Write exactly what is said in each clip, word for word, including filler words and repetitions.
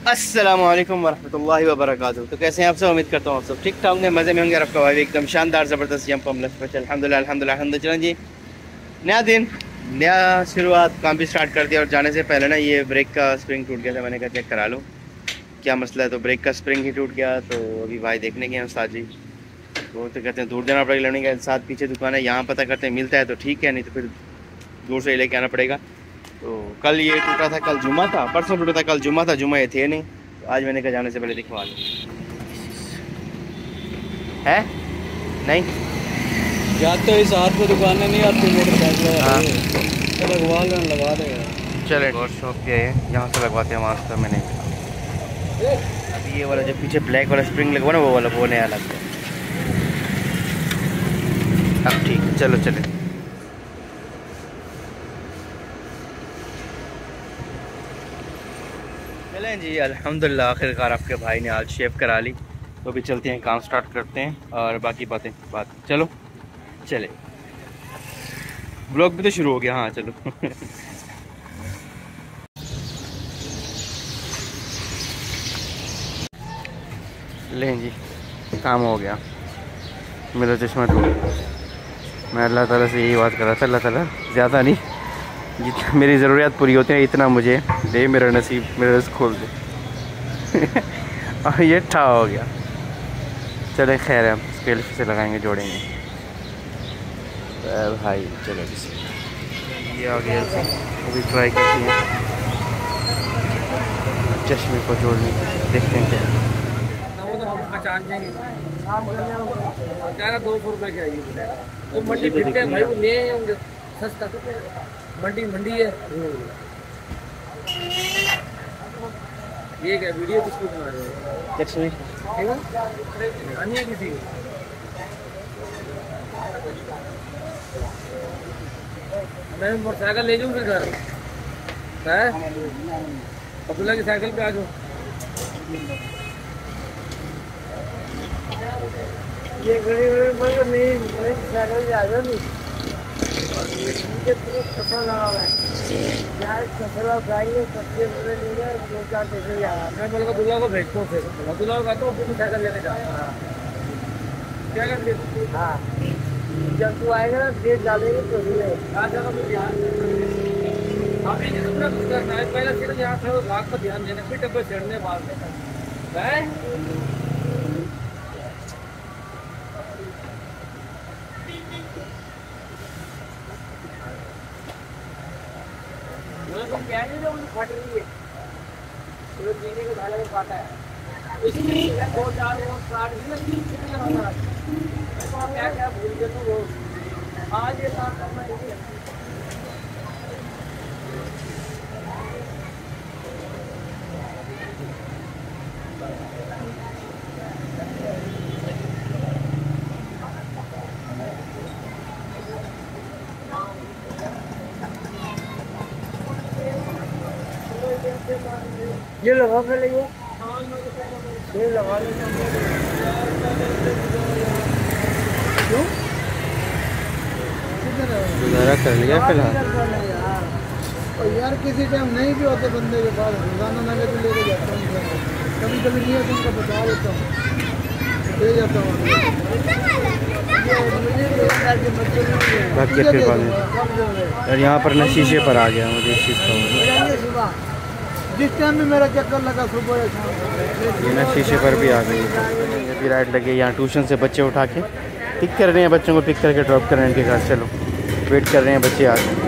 अस्सलामुअलैकुम वरहमतुल्लाहि वबरकातुहू। तो कैसे हैं आप सब? उम्मीद करता हूँ आप सब ठीक ठाक होंगे, मज़े में होंगे। आपका भाई एकदम शानदार ज़बरदस्त जंप प्लस पे अल्हम्दुलिल्लाह अल्हम्दुलिल्लाह अल्हम्दुलिल्लाह। चलें जी, नया दिन नया शुरुआत, काम भी स्टार्ट कर दिया। और जाने से पहले ना ये ब्रेक का स्प्रिंग टूट गया था, मैंने कहा चेक करा लूँ क्या मसला है। तो ब्रेक का स्प्रिंग ही टूट गया। तो अभी भाई देखने के हैं उस्ताद जी, वो तो कहते हैं दूर जाना पड़ेगा लेने के साथ, पीछे दुकान है, यहाँ पता करते हैं मिलता है तो ठीक है, नहीं तो फिर दूर से लेके आना पड़ेगा। तो कल ये टूटा था, कल जुम्मा था, परसों टूटा था, कल जुम्मा था, जुम्मा ये थे नहीं। तो आज मैंने कहा जाने से पहले दिखवा लो। है नहीं जाते ही साथ में दुकानें नहीं आती मोटरसाइकिल हाँ तो लगवा लें, लगा देगा। चले और शॉप पे है, यहाँ से लगवाते हैं, वहाँ से मैंने अभी ये वाला जो पीछे ब्लैक वाला स्प्रिंग लगवा ना, वो वाला वो नया लगता है। अब ठीक है, चलो चले। चलें जी, अल्हम्दुलिल्लाह आखिरकार आपके भाई ने आज शेव करा ली। तो अभी चलते हैं, काम स्टार्ट करते हैं और बाकी बातें बात। चलो चले, ब्लॉग भी तो शुरू हो गया। हाँ चलो लें जी, काम हो गया, मेरा चश्मा टूट। मैं अल्लाह ताला से यही बात कर रहा था, अल्लाह ताला ज़्यादा नहीं, जितना मेरी ज़रूरियात पूरी होती है इतना मुझे दे, मेरा नसीब, मेरा रज़्क़ खोल दे और ये ठा हो गया। चले खैर है, हम स्केल से लगाएंगे, जोड़ेंगे भाई। चलो ये आ गया, वो भी ट्राई करती हैं चश्मे को जोड़ने, देखते हैं क्या। दो सौ रुपये की आइए तो मंडी फिरते हैं भाई, वो ले होंगे सस्ता, मंडी मंडी है। ये क्या वीडियो किसको बना रहे हो? चश्मे अन्य किसी मैं मोटरसाइकिल ले जाऊँ फिर घर है, अब्दुल्ला की साइकिल पे आ जाओ। ये घड़ी घड़ी नहीं साइकिल पे आ जाओ, नहीं फसल लगा हुआ है, फसल उठाएंगे, सब्जी लेंगे, दो चार पैसे जा रहा है। मैं बोल अब्दुल्ला को भेजता हूँ, फिर अब्दुल्ला को कहता हूँ फिर साइकिल लेके जाता हूँ। क्या करते? हाँ जब तू आएगा ना डेट डालेंगे तो ही आ जाएगा। आप ये तो कुछ करना है, पहले सिर्फ यहाँ से भाग पर ध्यान देना, फिर डब्बे चढ़ने बाद में क्या नहीं, जो फट रही है तो पीने को ढाला पाता है, इसलिए दो चार कार्ड क्या क्या भूल गए तो वो आज ये काम करना चाहिए। ये लगा कर लीजिए, ये लगा लीजिए। गुजारा कर लिया फिलहाल। और यार किसी टाइम नहीं भी होते बंदे के पास, रोजाना नगे तो लेके जाता हूँ, कभी कभी नहीं होता उनका बता देता हूँ, ले जाता हूँ। बाकी फिर बाद और यहाँ पर ना शीशे पर आ गया मुझे इस चीज़ का, जिस टाइम में मेरा चक्कर लगा सुबह या शाम, ये ना शीशे पर भी आ गई। ये भी राइड लगी, यहाँ ट्यूशन से बच्चे उठा के पिक कर रहे हैं, बच्चों को पिक करके ड्रॉप कर रहे हैं इनके घर। चलो वेट कर रहे हैं बच्चे आ गए।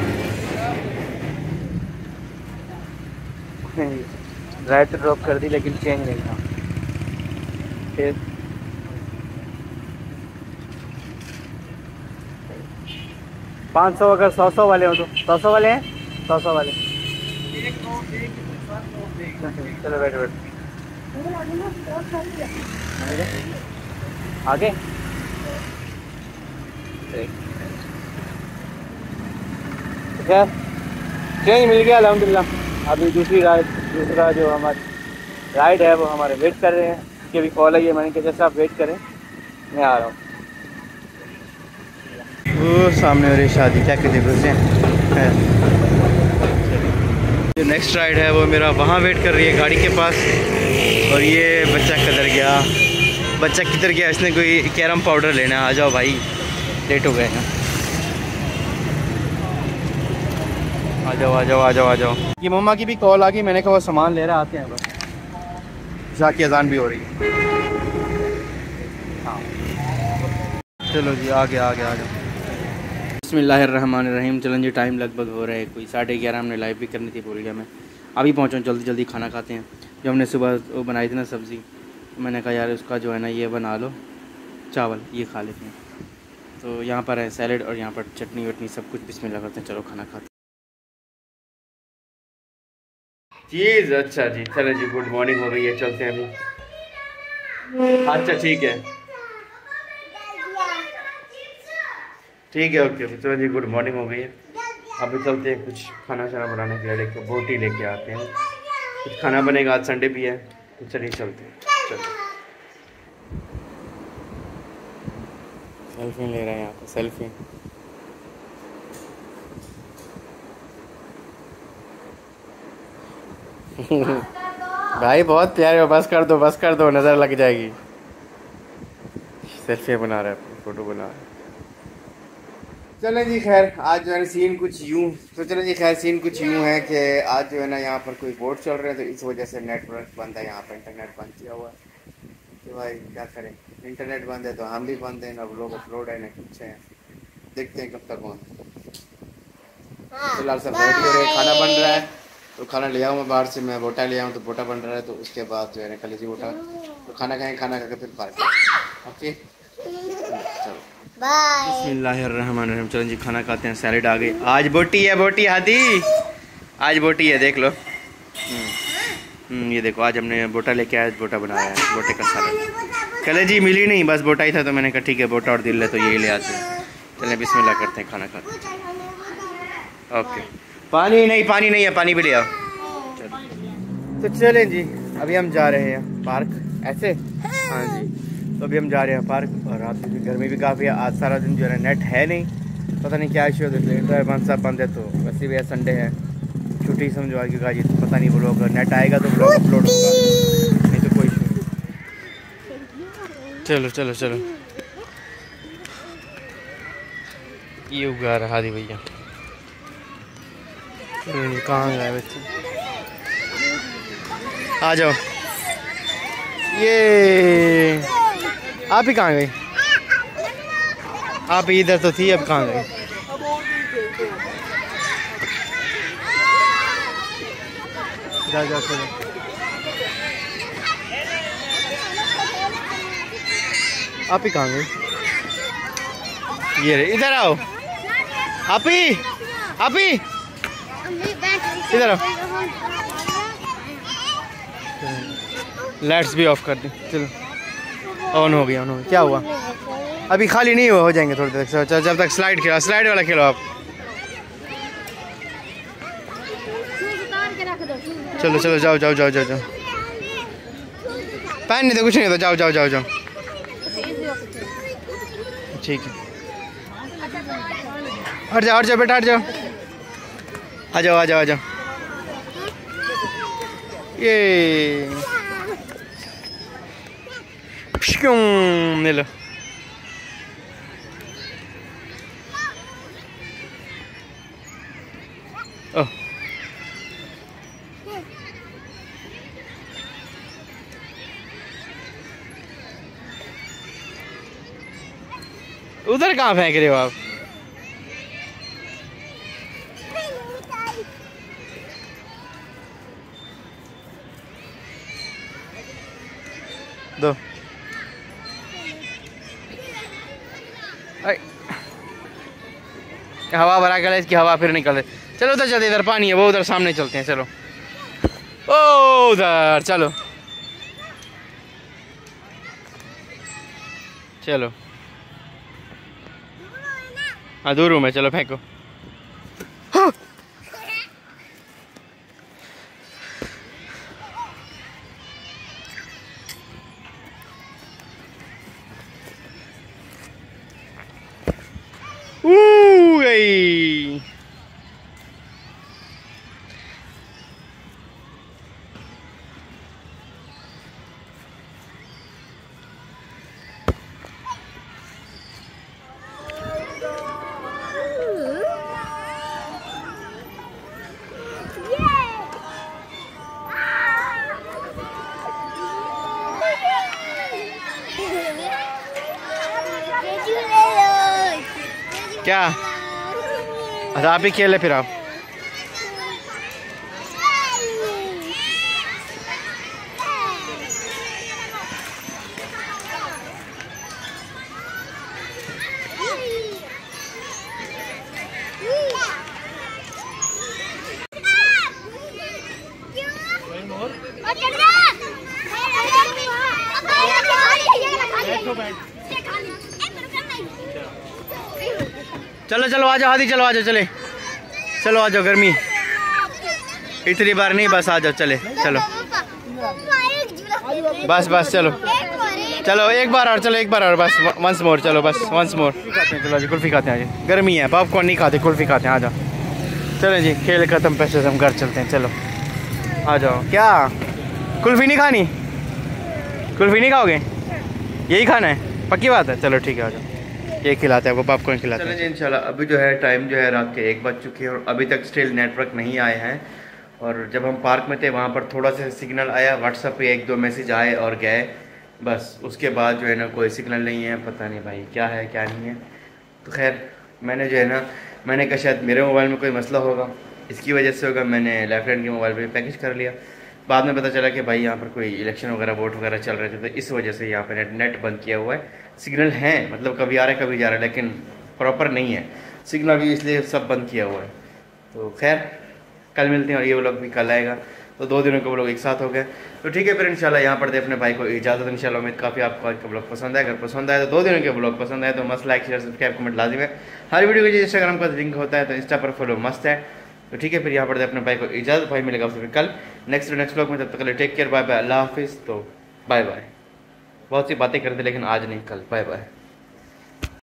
राइड तो ड्रॉप कर दी लेकिन चेंज नहीं था। फिर पाँच सौ अगर सौ सौ वाले हो तो सौ सौ वाले हैं, सौ सौ वाले। चलो बैठ बैठ आगे खैर चेंज मिल गया अल्हम्दुलिल्लाह। अभी दूसरी राइड, दूसरा जो हमारी राइड है वो हमारे वेट कर रहे हैं, उसकी अभी कॉल आई है, मैंने कहा जैसे आप वेट करें मैं आ रहा हूँ। वो सामने हो रही शादी, क्या कहते हैं जो नेक्स्ट राइड है वो मेरा वहाँ वेट कर रही है गाड़ी के पास। और ये बच्चा किधर गया, बच्चा किधर गया, इसने कोई कैरम पाउडर लेना है। आ जाओ भाई, लेट हो गए हैं। आ जाओ आ जाओ आ जाओ आ जाओ। ये मम्मा की भी कॉल आ गई, मैंने कहा वो सामान ले रहे आते हैं बस। इशा की अजान भी हो रही है। हाँ चलो जी, आ गया आ गया आ गया। बिस्मिल्लाहिर्रहमानिर्रहीम। चलन जी, टाइम लगभग हो रहा है कोई साढ़े ग्यारह। हमने लाइव भी करनी थी पूरी। मैं अभी पहुँचा, जल्दी जल्दी खाना खाते हैं। जो हमने सुबह वो बनाई थी ना सब्ज़ी, मैंने कहा यार उसका जो है ना ये बना लो, चावल ये खा लेते हैं। तो यहाँ पर है सैलेड और यहाँ पर चटनी वटनी सब कुछ। बिस्मिल्लाह करते हैं, चलो खाना खाते हैं। चीज़ अच्छा जी, चलो जी, गुड मॉर्निंग हो गई है, चलते हैं अभी। अच्छा ठीक है ठीक है, ओके। चलो जी, गुड मॉर्निंग हो गई है। अभी चलते हैं कुछ खाना शाना बनाने के लिए, लेकर बोटी लेके आते हैं। कुछ खाना बनेगा, आज संडे भी है, तो चलिए चलते हैं। चलो सेल्फी ले रहे हैं यहाँ पर, सेल्फी। भाई बहुत प्यारे हो, बस कर दो बस कर दो, नज़र लग जाएगी। सेल्फी बना रहे हैं, फोटो बना रहे हैं। चलें जी, खैर आज जो है सीन कुछ यूँ तो चलें जी खैर सीन कुछ यूँ है कि आज जो है ना यहाँ पर कोई बोर्ड चल रहे हैं, तो इस वजह से नेटवर्क बंद है यहाँ पर, इंटरनेट बंद किया हुआ है। तो भाई क्या करें, इंटरनेट बंद है तो हम भी बंद हैं, ना लोग अपलोड है ना कुछ है। देखते हैं कब तक हों। फिलहाल सब रेडी हो रहे हैं, खाना बन रहा है। तो खाना ले आऊँ मैं बाहर से, मैं बोटा ले आऊँ, तो बोटा बन रहा है। तो उसके बाद जो है ना कलेजी बोटा, तो खाना खाएँ, खाना खा के फिर पार्क। ओके चलो बिस्मिल्लाहिर्रहमानिर्रहीम। चलो जी खाना खाते हैं। सैलेड आ गई, आज बोटी है, बोटी हादी आज बोटी है, देख लो। हम्म ये देखो, आज हमने बोटा लेके आया, बोटा बनाया है, बोटे का सैलेड। कले जी मिली नहीं, बस बोटा ही था, तो मैंने कहा ठीक है बोटा और दिल है तो यही ले आते हैं। चलें बिस्मिल्लाह करते हैं, खाना खाते हैं। ओके, पानी नहीं, पानी नहीं है, पानी भी ले आओ। चलो तो चलें जी, अभी हम जा रहे हैं पार्क। ऐसे हाँ जी, तो अभी हम जा रहे हैं पार्क। और रात की गर्मी भी काफ़ी है, आज सारा दिन जो है नेट है नहीं, पता नहीं क्या इशू है। इंटरनेट बंद सब बंद है, तो वैसे भी संडे है, छुट्टी समझो आज की। जी पता नहीं ब्लॉग अगर नेट आएगा तो ब्लॉग अपलोड होगा, नहीं तो कोई इशू नहीं। चलो चलो चलो, ये उगा रहा हादी भैया। कहाँ गए बच्चे, आ जाओ। ये आप ही कहाँ गई, आप इधर तो थी, अब कहाँ गई। जा जा चलो, आप ही कहाँ गई। ये रे, इधर आओ, आप ही आप ही इधर आओ। लाइट्स भी ऑफ कर दी, चलो ऑन हो गया, ऑन हो गया। क्या हुआ, अभी खाली नहीं हुआ, हो जाएंगे थोड़ी देर से। जब तक स्लाइड खेलो, स्लाइड वाला खेलो आप। चलो चलो जाओ जाओ जाओ जाओ जाओ, पैन नहीं तो कुछ नहीं तो जाओ जाओ जाओ जाओ। ठीक है, हट जाओ हट जाओ बेटा, हट जाओ, आ जाओ आ जाओ आ जाओ। ये ले लो। ओह उधर कहाँ फेंक रहे हो आप। दो हवा भरा गया, इसकी हवा फिर निकल रही। चलो उधर चलते, इधर पानी है, वो उधर सामने चलते हैं। चलो ओ उधर चलो चलो, हाँ दूर हूँ मैं, चलो फेंको। हाँ। गई क्या? अच्छा आप ही खेले फिर आप। चलो चलो आ जाओ हादी, चलो आ जाओ, चले चलो आ जाओ, गर्मी इतनी बार नहीं, बस आ जाओ, चले चलो बस बस चलो चलो एक बार और, चलो एक बार और बस, वंस मोर, चलो बस वंस मोर। चलो जी कुल्फी खाते हैं, आज गर्मी है, पॉपकॉर्न नहीं खाते, कुल्फी खाते हैं, आ जाओ। चलो जी खेल खत्म, पैसे हम घर चलते हैं, चलो आ जाओ। क्या कुल्फी नहीं खानी? कुल्फी नहीं खाओगे? यही खाना है, पक्की बात है? चलो ठीक है, आ जाओ, ये खिलाते हैं, वो पॉपकॉर्न खिलाते हैं। चलो जी इंशाल्लाह। अभी जो है टाइम जो है रात के एक बज चुके हैं और अभी तक स्टिल नेटवर्क नहीं आए हैं। और जब हम पार्क में थे वहाँ पर थोड़ा सा सिग्नल आया, व्हाट्सएप पे एक दो मैसेज आए और गए, बस उसके बाद जो है ना कोई सिग्नल नहीं है। पता नहीं भाई क्या है क्या नहीं है। तो खैर मैंने जो है ना, मैंने कहा शायद मेरे मोबाइल में कोई मसला होगा, इसकी वजह से होगा, मैंने लेफ्ट हैंड के मोबाइल पर पैकेज कर लिया। बाद में पता चला कि भाई यहाँ पर कोई इलेक्शन वगैरह वोट वगैरह चल रहे थे, तो इस वजह से यहाँ पर नेट नेट बंद किया हुआ है। सिग्नल है, मतलब कभी आ रहा है कभी जा रहा है, लेकिन प्रॉपर नहीं है सिग्नल भी, इसलिए सब बंद किया हुआ है। तो खैर कल मिलते हैं, और ये व्लॉग भी कल आएगा, तो दो दिनों के व्लॉग एक साथ हो गए। तो ठीक है फिर इंशाल्लाह यहाँ पर दे अपने भाई को इजाज़त। इंशाल्लाह उम्मीद काफ़ी आपको आज का व्लॉग पसंद आए। अगर पसंद आए तो दो दिनों के व्लॉग पसंद आए तो मस्त लाइक शेयर सब्सक्राइब कमेंट लाजिम है। हर वीडियो के इंस्टाग्राम का लिंक होता है, तो इंस्टा पर फॉलो मस्त है। तो ठीक है फिर यहाँ पर दे अपने भाई को इजाज़त। भाई मिलेगा आपसे फिर कल नेक्स्ट नेक्स्ट व्लॉग में, तब तक के लिए टेक केयर, बाय बाय, अल्लाह हाफिज़। तो बाय बाय। बहुत सी बातें करते लेकिन आज नहीं, कल बाय बाय।